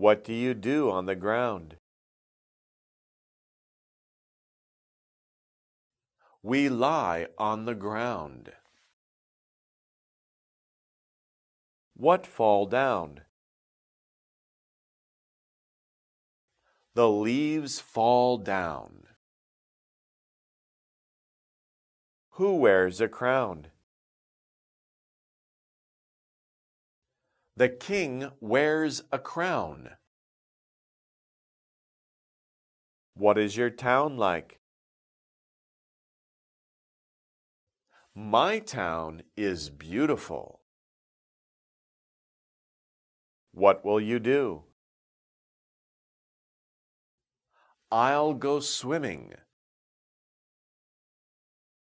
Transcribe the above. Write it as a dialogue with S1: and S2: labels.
S1: What do you do on the ground? We lie on the ground. What fall down? The leaves fall down. Who wears a crown? The king wears a crown. What is your town like? My town is beautiful. What will you do? I'll go swimming.